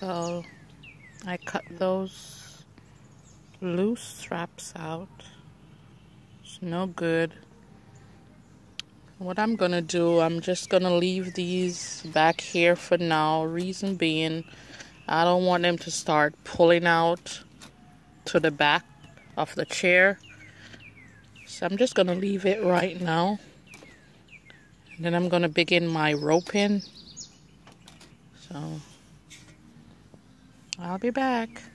So I cut those loose straps out. It's no good. What I'm gonna do, I'm just gonna leave these back here for now. Reason being, I don't want them to start pulling out to the back of the chair. So I'm just gonna leave it right now. And then I'm gonna begin my roping. So I'll be back.